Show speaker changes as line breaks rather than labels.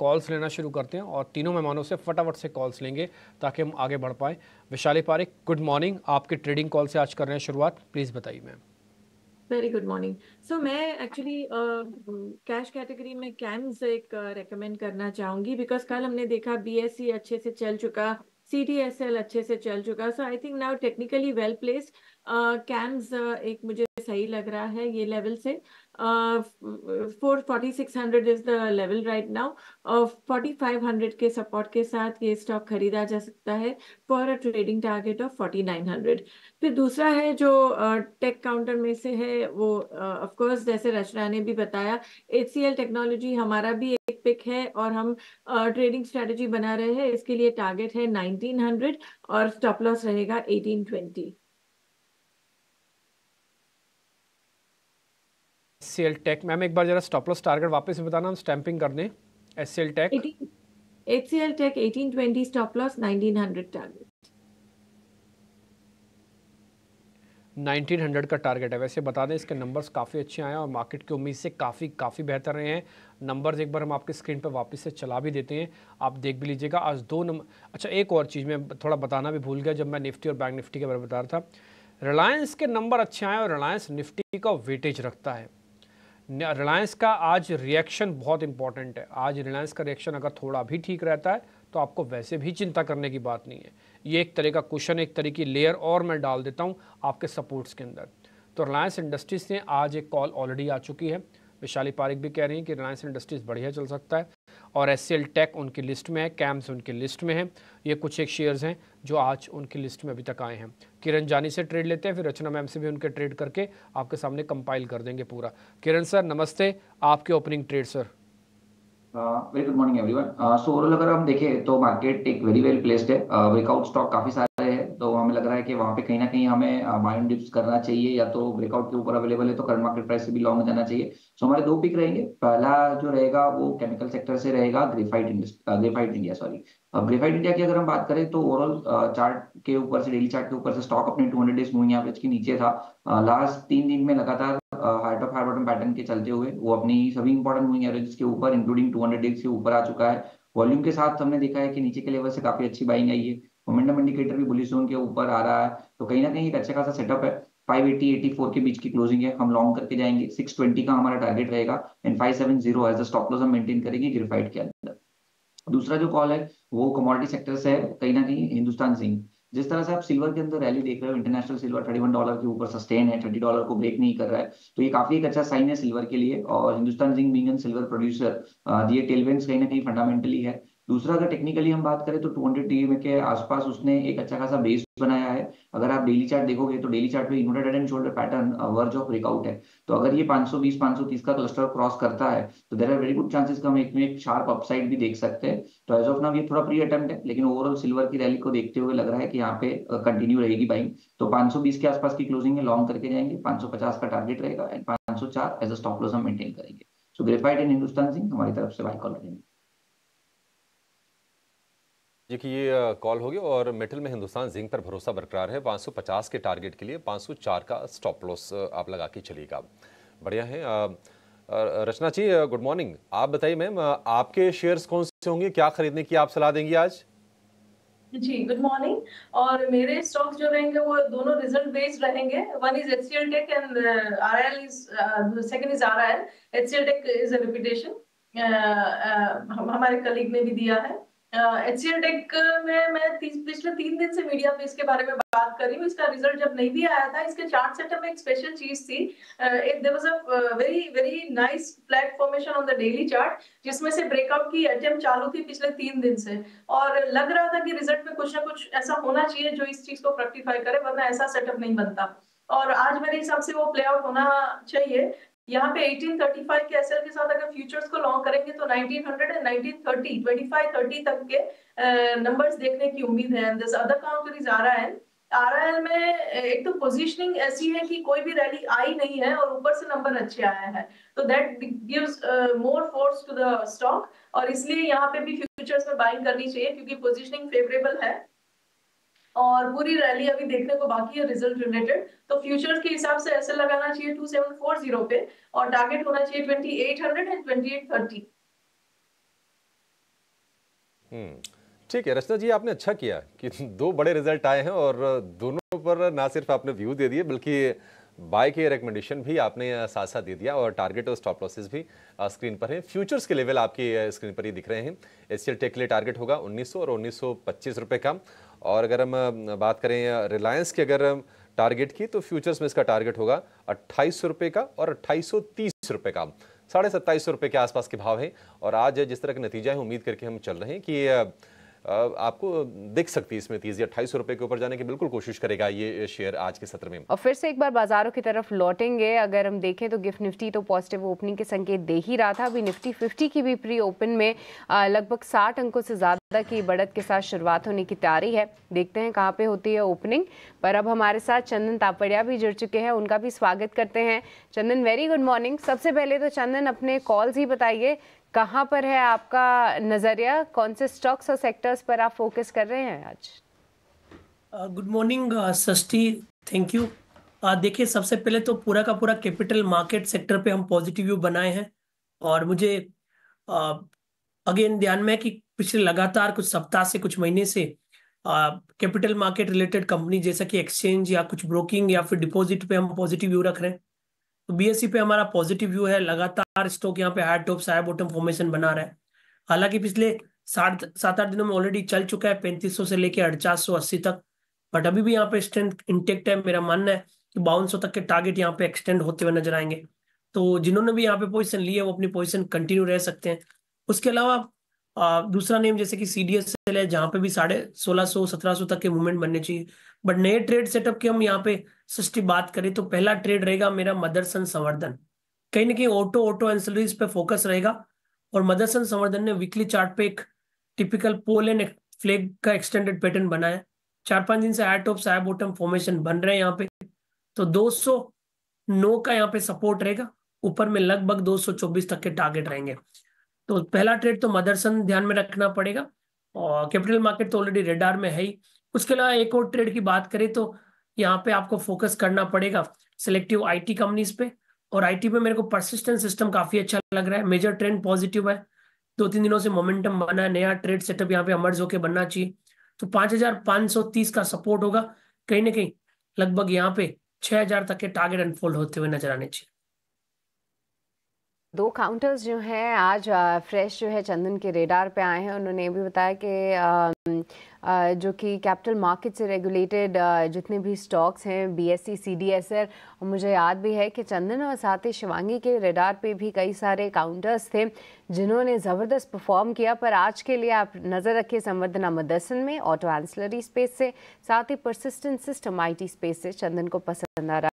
Calls लेना शुरू करते हैं और तीनों मेहमानों से फटाफट से कॉल्स लेंगे ताकि हम आगे बढ़ पाएँ। Vaishali Pareek, good morning. आपके ट्रेडिंग कॉल से आज कर रहे हैं शुरुआत, प्लीज़ बताइए ma'am.
Very good morning. So मैं एक्चुअली कैश कैटेगरी में कैम्स एक रेकमेंड करना चाहूंगी, बिकॉज कल हमने देखा बीएससी अच्छे से चल चुका, सीटीएसएल अच्छे से चल चुका। So I think now technically well placed CAMS एक मुझे सही लग रहा है ये लेवल से। 4600 is the level right now, और 4500 के सपोर्ट के साथ ये स्टॉक खरीदा जा सकता है for a trading target of 4900। फिर दूसरा है जो टेक काउंटर में से है वो ऑफ कोर्स जैसे रचना ने भी बताया, एचसीएल टेक्नोलॉजी हमारा भी एक पिक है और हम ट्रेडिंग स्ट्रेटजी बना रहे हैं। इसके लिए टारगेट है 1900 और स्टॉप लॉस रहेगा 1820।
एचसीएल टेक मैम, एक बार जरा स्टॉप लॉस टारगेट वापस से बताना, हम स्टैंपिंग कर दें। HCL tech
18 tech 1820 stop loss, 1900 target.
1900 का टारगेट है। वैसे बता दें इसके नंबर्स काफ़ी अच्छे आए हैं और मार्केट की उम्मीद से काफ़ी बेहतर रहे हैं नंबर्स। एक बार हम आपके स्क्रीन पर वापस से चला भी देते हैं, आप देख भी लीजिएगा। आज 2 नंबर। अच्छा, एक और चीज़ मैं थोड़ा बताना भी भूल गया जब मैं निफ्टी और बैंक निफ्टी के बारे में बता रहा था। रिलायंस के नंबर अच्छे आए और रिलायंस निफ्टी का वेटेज रखता है। रिलायंस का आज रिएक्शन बहुत इंपॉर्टेंट है। आज रिलायंस का रिएक्शन अगर थोड़ा भी ठीक रहता है तो आपको वैसे भी चिंता करने की बात नहीं है। ये एक तरह का कुशन, एक तरह की लेयर और मैं डाल देता हूँ आपके सपोर्ट्स के अंदर। तो रिलायंस इंडस्ट्रीज से आज एक कॉल ऑलरेडी आ चुकी है। वैशाली पारिक भी कह रही हैं कि रिलायंस इंडस्ट्रीज बढ़िया चल सकता है और एचसीएल टेक उनकी लिस्ट में है, कैम्स उनकी लिस्ट में है। ये कुछ एक शेयर्स हैं जो आज उनकी लिस्ट में अभी तक आए हैं। किरण जानी से ट्रेड लेते हैं, फिर रचना मैम से भी उनके ट्रेड करके आपके सामने कंपाइल कर देंगे पूरा। किरण सर नमस्ते, आपके opening trade sir.
Very good morning everyone. So overall अगर हम देखें तो मार्केट एक वेरी वेल प्लेस्ड है। ब्रेकआउट स्टॉक काफी सारे हैं, तो हमें लग रहा है कि वहां पे कहीं ना कहीं हमें बाय एंड डिप्स करना चाहिए, या तो ब्रेकआउट के ऊपर अवेलेबल है तो करंट मार्केट प्राइस से भी लॉन्ग जाना चाहिए। सो हमारे 2 पिक रहेंगे। पहला जो रहेगा वो केमिकल सेक्टर से रहेगा, ग्रेफाइट इंडिया, सॉरी। अब ग्रेफाइट इंडिया की अगर हम बात करें तो ओवरऑल चार्ट के ऊपर से, डेली चार्ट के ऊपर से स्टॉक अपने 200 डेज मूविंग एवरेज के नीचे था। लास्ट 3 दिन में लगातार high top high bottom pattern के चलते हुए वो अपनी सभी इंपॉर्टेंट मूविंग एवरेज के ऊपर इंक्लूडिंग 200 डेज के ऊपर आ चुका है। वॉल्यूम के साथ हमने देखा है कि नीचे के लेवल से काफी अच्छी बाइंग आई है। मोमेंटम इंडिकेटर भी बुलिश जोन के ऊपर आ रहा है, तो कहीं ना कहीं एक अच्छा खासा सेटअप है। 580 84 के बीच की क्लोजिंग है, हम लॉन्ग करके जाएंगे। 620 का हमारा टारगेट रहेगा and 570 as the stop loss हम मेंटेन करेंगे ग्रेफाइट के अंदर। दूसरा जो कॉल है वो कमोडिटी सेक्टर से है, कहीं ना कहीं हिंदुस्तान जिंक। जिस तरह से आप सिल्वर के अंदर रैली देख रहे हो, इंटरनेशनल सिल्वर $31 के ऊपर सस्टेन है, $30 को ब्रेक नहीं कर रहा है, तो ये काफी एक अच्छा साइन है सिल्वर के लिए। और Hindustan zinc being an silver producer, ये टेलविंड्स कहीं ना कहीं फंडामेंटली है। दूसरा अगर टेक्निकली हम बात करें तो 200 टीएमए के आसपास उसने एक अच्छा खासा बेस बनाया है। अगर आप डेली चार्ट देखोगे तो डेली चार्ट पे inverted head and shoulder pattern verge of breakout है। तो अगर ये 520 530 का क्लस्टर क्रॉस करता है तो there are very good chances कि हम एक में एक शार्प अपसाइड भी देख सकते हैं। तो एज ऑफ नाउ ये थोड़ा प्री अटेम्प्ट है, लेकिन ओवरऑल सिल्वर की रैली को देखते हुए लग रहा है कि यहाँ पे कंटिन्यू रहेगी बाइंग। तो 520 के आसपास की क्लोजिंग है, लॉन्ग करके जाएंगे। 550 का टारगेट रहेगा and 504 as a stop loss हम मेंटेन करेंगे। So graphite and Hindustan zinc हमारी तरफ से बाय कॉल रहेंगे।
देखिए ये कॉल होगी और मेटल में हिंदुस्तान जिंक पर भरोसा बरकरार है। 550 के टारगेट के लिए 504 का स्टॉप लॉस आप लगा के चलिएगा। बढ़िया है। Rachna ji good morning. आप बताइए मैम, आपके शेयर्स कौन से होंगे, क्या खरीदने की आप सलाह देंगी आज?
जी गुड मॉर्निंग। और मेरे स्टॉक्स जो रहेंगे वो दोनों रिजल्ट बेस्ड रहेंगे। One is HCL tech and RIL is, second is RIL. HCL tech is a reputation, हमारे कलीग ने भी दिया है। एचसीएल टेक में मैं पिछले 3 दिन से मीडिया पे इसके बारे में बात कर रही हूँ। इसका रिजल्ट जब नहीं भी आया था, इसके चार्ट सेटअप में एक स्पेशल चीज थी। There was a very very nice flag formation on the daily chart, जिसमें से ब्रेकआउट की अटेम्प्ट चालू थी पिछले 3 दिन से। और लग रहा था कि रिजल्ट में कुछ ना कुछ ऐसा होना चाहिए जो इस चीज को फ्रक्टिफाई करे, वरना ऐसा सेटअप नहीं बनता। और आज मेरे हिसाब से वो प्ले आउट होना चाहिए। यहाँ पे 1835 के एसएल के साथ अगर फ्यूचर्स को लॉन्ग करेंगे तो 1900 एंड 1930 2530 तक के नंबर्स देखने की उम्मीद है। This other counter is RIL. RIL में एक तो पोजीशनिंग ऐसी है कि कोई भी रैली आई नहीं है और ऊपर से नंबर अच्छे आए हैं, तो that gives more force to the stock. और इसलिए यहाँ पे भी फ्यूचर्स में बाइंग करनी चाहिए क्योंकि पोजीशनिंग फेवरेबल है और पूरी रैली अभी देखने को बाकी है रिजल्ट रिलेटेड। तो फ्यूचर्स के हिसाब से ऐसे लगाना चाहिए 2740 पे और टारगेट होना चाहिए 2800 एंड 2830।
ठीक है रचना जी, आपने अच्छा किया कि दो बड़े रिजल्ट आए हैं और दोनों पर ना सिर्फ आपने व्यू दे दिए बल्कि बाय के रिकमेंडेशन भी आपने साथ साथ दे दिया और टारगेट और स्टॉप लॉसेस भी स्क्रीन पर हैं। फ्यूचर्स के लेवल आपकी स्क्रीन पर ही दिख रहे हैं। एचसीएल टेक के लिए टारगेट होगा 1900 और 1925 रुपये का। और अगर हम बात करें रिलायंस की अगर टारगेट की, तो फ्यूचर्स में इसका टारगेट होगा 2800 रुपये का और 2830 रुपये का। 2750 रुपये के आसपास के भाव हैं। और आज जिस तरह का नतीजा है, उम्मीद करके हम चल रहे हैं कि आपको दिख सकती है इसमें तेजी। 2800 रुपये के ऊपर जाने की बिल्कुल कोशिश करेगा ये शेयर आज के सत्र में।
और फिर से एक बार बाजारों की तरफ लौटेंगे। अगर हम देखें तो गिफ्ट निफ्टी तो पॉजिटिव ओपनिंग के संकेत दे ही रहा था। अभी निफ्टी 50 की भी प्री ओपन में लगभग 60 अंकों से ज़्यादा की बढ़त के साथ शुरुआत होने की तैयारी है। देखते हैं कहाँ पे होती है ओपनिंग। पर अब हमारे साथ चंदन तापड़िया भी जुड़ चुके हैं, उनका भी स्वागत करते हैं। Chandan, very good morning. सबसे पहले तो चंदन अपने कॉल्स ही बताइए, कहाँ पर है आपका नजरिया, कौन से स्टॉक्स और सेक्टर्स पर आप फोकस कर रहे हैं आज?
Good morning Srishti, thank you. देखिए, सबसे पहले तो पूरा का पूरा कैपिटल मार्केट सेक्टर पे हम पॉजिटिव व्यू बनाए हैं। और मुझे अगेन ध्यान में है कि पिछले लगातार कुछ सप्ताह से, कुछ महीने से कैपिटल मार्केट रिलेटेड कंपनी जैसा कि एक्सचेंज या कुछ ब्रोकिंग या फिर डिपॉजिट पे हम पॉजिटिव व्यू रख रहे हैं। तो बीएसई पे हमारा पॉजिटिव व्यू है। लगातार स्टॉक यहाँ पे high top high bottom formation बना रहा है। हालांकि पिछले 7-8 दिनों में ऑलरेडी चल चुका है 3500 से लेकर 4880 तक, बट अभी भी यहाँ पे स्ट्रेंथ इंटेक्ट है। मेरा मानना है कि 5200 तक के टारगेट यहाँ पे एक्सटेंड होते हुए नजर आएंगे। तो जिन्होंने भी यहाँ पे पोजीशन ली है वो अपनी पोजीशन कंटिन्यू रह सकते हैं। उसके अलावा दूसरा नेम जैसे कि सीडीएसएल है, जहाँ पे भी 1650-1700 तक के मूवमेंट बनने चाहिए। बट नए ट्रेड सेटअप की हम यहाँ पे सस्ती बात करें तो पहला ट्रेड रहेगा मेरा मदरसन संवर्धन। कहीं ना कहीं ऑटो एंसिलरीज पे फोकस रहेगा। और मदरसन संवर्धन ने वीकली चार्ट पे एक टिपिकल पोल एंड फ्लैग का एक्सटेंडेड पैटर्न बनाया। 4-5 दिन से high top high bottom formation बन रहे हैं यहाँ पे। तो 209 का यहाँ पे सपोर्ट रहेगा। ऊपर में लगभग 224 तक के टारगेट रहेंगे। तो पहला ट्रेड तो मदरसन ध्यान में रखना पड़ेगा। और कैपिटल मार्केट तो ऑलरेडी रेडार में है ही। उसके अलावा एक और ट्रेड की बात करें तो यहाँ पे आपको फोकस करना पड़ेगा सिलेक्टिव आईटी कंपनीज पे। और आईटी पे मेरे को परसिस्टेंट सिस्टम काफी अच्छा लग रहा है। मेजर ट्रेंड पॉजिटिव है। 2-3 दिनों से मोमेंटम बना है। नया ट्रेड सेटअप यहाँ पे अमर्ज होकर बनना चाहिए। तो 5530 का सपोर्ट होगा। कहीं ना कहीं लगभग यहाँ पे 6000 तक के टारगेट अनफोल्ड होते हुए नजर आने चाहिए।
दो काउंटर्स जो हैं आज फ्रेश जो है चंदन के रेडार पे आए हैं। उन्होंने ये भी बताया कि जो कि कैपिटल मार्केट से रेगुलेटेड जितने भी स्टॉक्स हैं, बीएसई, सीडीएसएल, और मुझे याद भी है कि चंदन और साथ ही शिवांगी के रेडार पे भी कई सारे काउंटर्स थे जिन्होंने ज़बरदस्त परफॉर्म किया। पर आज के लिए आप नज़र रखिए संवर्धना मदरसन में, ऑटो एंसिलरी स्पेस से, साथ ही परसिस्टेंट सिस्टम आईटी स्पेस से चंदन को पसंद आ रहा